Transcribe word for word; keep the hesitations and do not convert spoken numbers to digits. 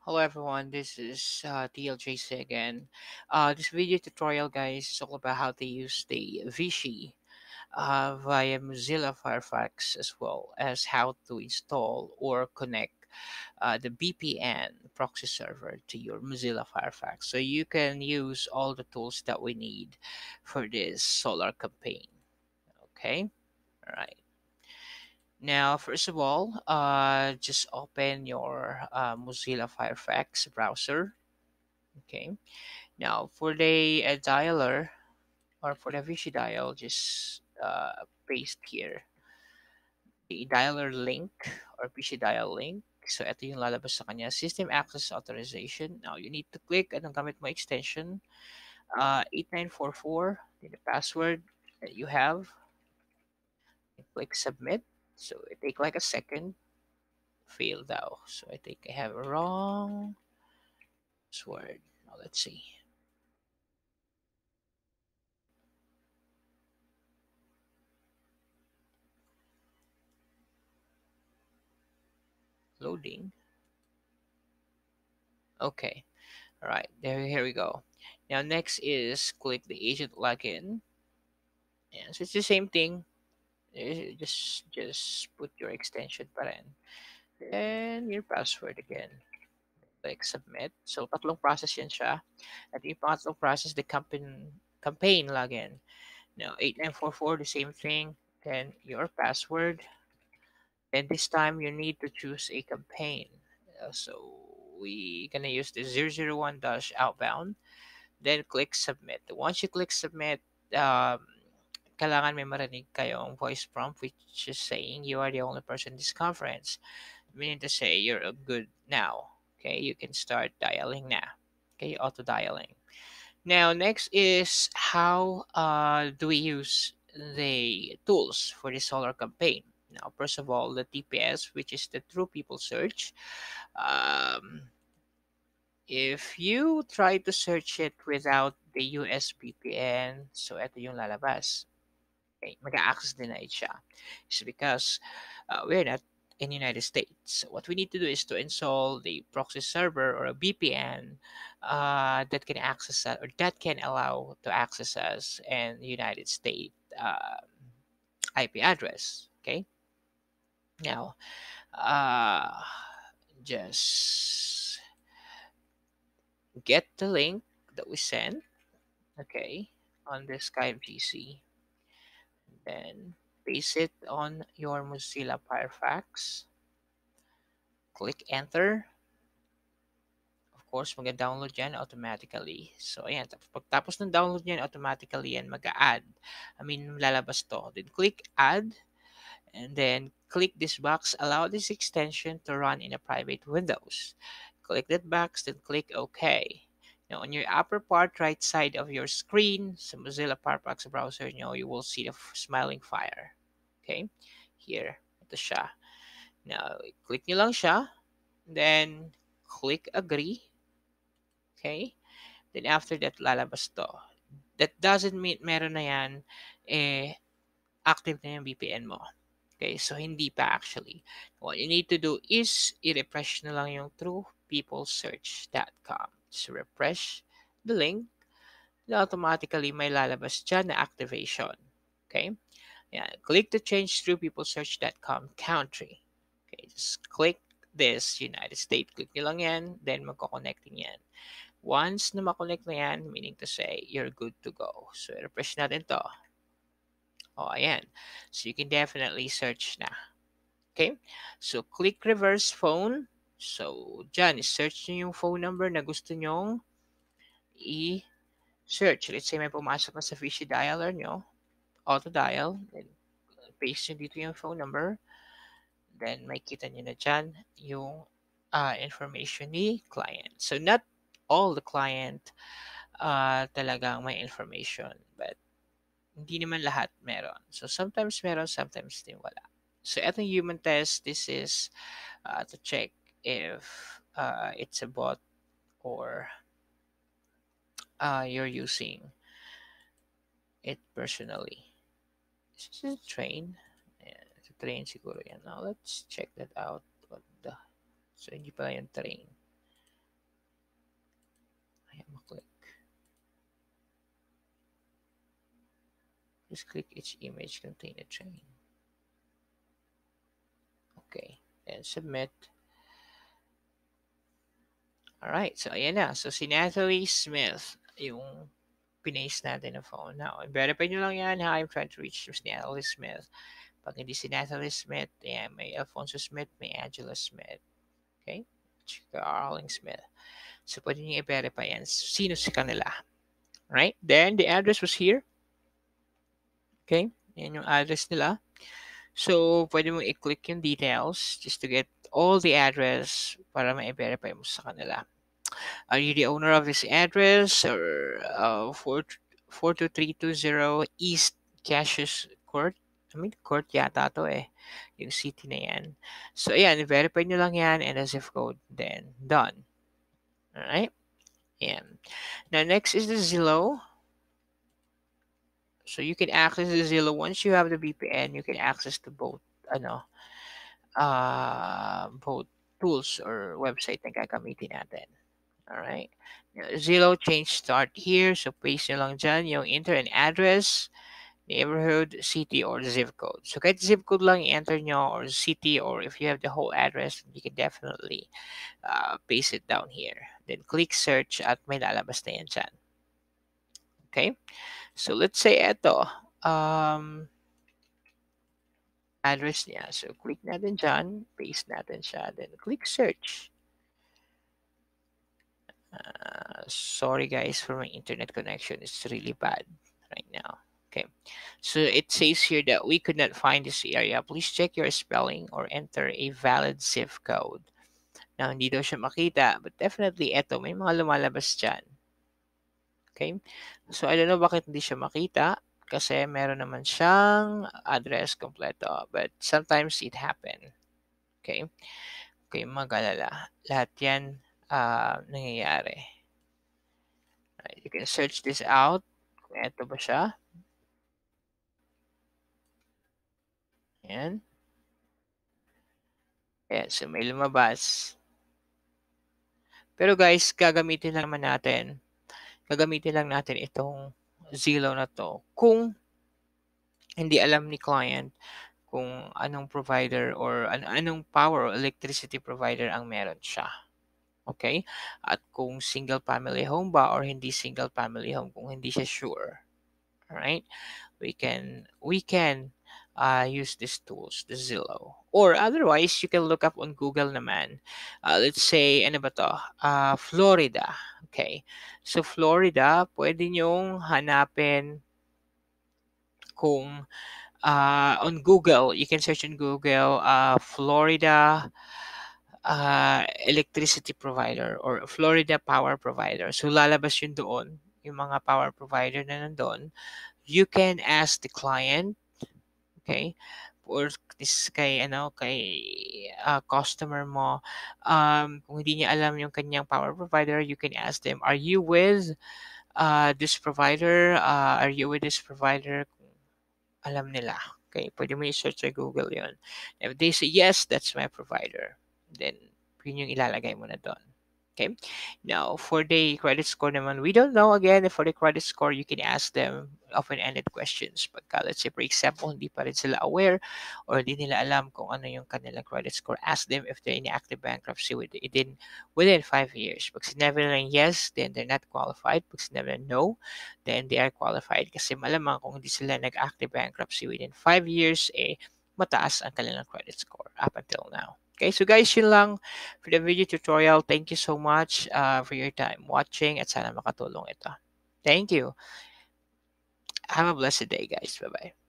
Hello everyone, this is uh, T L J C again. Uh, this video tutorial guys is all about how to use the Vichy uh, via Mozilla Firefox, as well as how to install or connect uh, the V P N proxy server to your Mozilla Firefox. So you can use all the tools that we need for this solar campaign. Okay, all right. Now, first of all, uh, just open your uh, Mozilla Firefox browser. Okay. Now, for the uh, dialer or for the Vichy dial, just uh, paste here the dialer link or Vichy dial link. So, ito yung lalabas sa kanya. System Access Authorization. Now, you need to click anong gamit mo extension. Uh, eight nine four four, then the password that you have. Click Submit. So, it take like a second. Fail daw. So, I think I have a wrong password. Now, let's see. Loading. Okay. All right, there, here we go. Now, next is click the agent login. And so it's the same thing. Eh, Just just put your extension pa rin. And your password again. Click submit. So, tatlong process yan siya. At yung pangatlong process, the campaign, campaign login. Now, eight nine four four, the same thing. Then your password. And this time, you need to choose a campaign. Uh, so, we gonna use the zero zero one dash outbound. Then click submit. Once you click submit, um, kailangan may marinig kayong voice prompt which is saying you are the only person in this conference. Meaning to say you're good now. Okay, you can start dialing now. Okay, auto dialing. Now, next is how uh, do we use the tools for the solar campaign. Now, first of all, the T P S, which is the True People Search. Um, If you try to search it without the U S V P N, so ito yung lalabas. Okay, mag-access denied siya. It's because uh, we're not in United States. So what we need to do is to install the proxy server or a V P N uh, that can access us, or that can allow to access us in United States uh, I P address. Okay, now uh, just get the link that we sent, okay, on the Skype G C. Then paste it on your Mozilla Firefox. Click enter. Of course, mag-download yan automatically. So, ayan. Tapos, pagtapos ng download yan, automatically yan mag-add. I mean, lalabas to. Then, click add. And then, click this box. Allow this extension to run in a private Windows. Click that box, then click OK. Now, on your upper part, right side of your screen, sa Mozilla Firefox browser nyo, you will see the f- smiling fire. Okay? Here. Ito siya. Now, click nyo lang siya. Then, click agree. Okay? Then, after that, lalabas to. That doesn't mean meron na yan, eh, active na yung V P N mo. Okay? So, hindi pa actually. What you need to do is, i-refresh na lang yung true people search dot com. So, refresh the link. Then, automatically, may lalabas dyan na activation. Okay? Yeah, click to change through people search dot com country. Okay, just click this United States. Click nyo lang yan, then magkoconnecting yan. Once na makonect na yan, meaning to say, you're good to go. So, refresh natin to. O, ayan. So, you can definitely search na. Okay? So, click reverse phone. So, dyan, search nyo yung phone number na gusto nyong i-search. Let's say may pumasok na sa fishy dialer nyo. Auto dial. Then, paste nyo dito yung phone number. Then makita nyo na dyan yung uh, information ni client. So not all the client uh, talagang may information, but hindi naman lahat meron. So sometimes meron, sometimes din wala. So etong human test, this is uh, to check if uh, it's a bot or uh, you're using it personally. This is a train. Ayan, sa train siguro yan. Now let's check that out. What the... So hindi pala yung train. Just click each image contain a train. Okay, and submit. Alright, so ayan na. So si Natalie Smith, yung pinaste natin na phone. Now, verify nyo lang yan ha. I'm trying to reach si Natalie Smith. Pag hindi si Natalie Smith, ayan, may Alfonso Smith, may Angela Smith. Okay? Chika Arling Smith. So, pwede nyo i-verify yan. Sino si kanila. Right? Then, the address was here. Okay? Yan yung address nila. So, pwede mo i-click yung details just to get all the address para ma-verify mo sa kanila. Are you the owner of this address or uh, four two three two zero East Cassius Court? I mean, court yata to eh. Yung city na yan. So, ayan, verify nyo lang yan and the zip code. Then, done. Alright? Ayan. Now, next is the Zillow. So, you can access the Zillow. Once you have the V P N, you can access to both, ano, uh, both tools or website na gagamitin natin. Alright. Zillow change start here. So, paste nyo lang dyan yung enter and address, neighborhood, city, or zip code. So, kahit zip code lang i-enter nyo or city, or if you have the whole address, you can definitely uh, paste it down here. Then, click search at may lalabas na yan dyan. Okay? So, let's say ito, um, address niya. So, click natin dyan, paste natin siya, then click search. Uh, sorry guys for my internet connection. It's really bad right now. Okay. So it says here that we could not find this area. Please check your spelling or enter a valid zip code. Now, hindi daw siya makita, but definitely eto, may mga lumalabas dyan. Okay. So I don't know bakit hindi siya makita kasi meron naman siyang address kompleto. But sometimes it happen. Okay. Okay, mag-alala. Lahat yan uh, nangyayari. Right, you can search this out. Kung ito ba siya. Ayan. Ayan, so may lumabas. Pero guys, gagamitin lang naman natin. Gagamitin lang natin itong Zillow na to. Kung hindi alam ni client kung anong provider or an anong power or electricity provider ang meron siya. Okay? At kung single family home ba or hindi single family home, kung hindi siya sure. Alright? We can we can uh, use these tools, the Zillow. Or otherwise, you can look up on Google naman. Uh, let's say, ano ba to? Uh, Florida. Okay. So, Florida, pwede nyong hanapin kung uh, on Google, you can search on Google, uh, Florida uh, electricity provider or Florida power provider. So, lalabas yun doon, yung mga power provider na nandun. You can ask the client, okay, or this kay ano kay uh, customer mo, um kung hindi niya alam yung kanyang power provider, you can ask them, are you with uh this provider, uh, are you with this provider? Kung alam nila, okay, pwede mo i-search sa Google yon. If they say yes, that's my provider, then yun yung ilalagay mo na doon. Okay. Now, for the credit score naman, we don't know again. For the credit score, you can ask them open-ended questions. Pagka, let's say, for example, hindi pa rin sila aware or hindi nila alam kung ano yung kanilang credit score, ask them if they're in active bankruptcy within, within five years. Pag sinabi nila yes, then they're not qualified. Pag sinabi nila no, then they are qualified. Kasi malamang kung hindi sila nag-active bankruptcy within five years, eh, mataas ang kanilang credit score up until now. Okay, so guys, yun lang for the video tutorial. Thank you so much uh, for your time watching at sana makatulong ito. Thank you. Have a blessed day, guys. Bye-bye.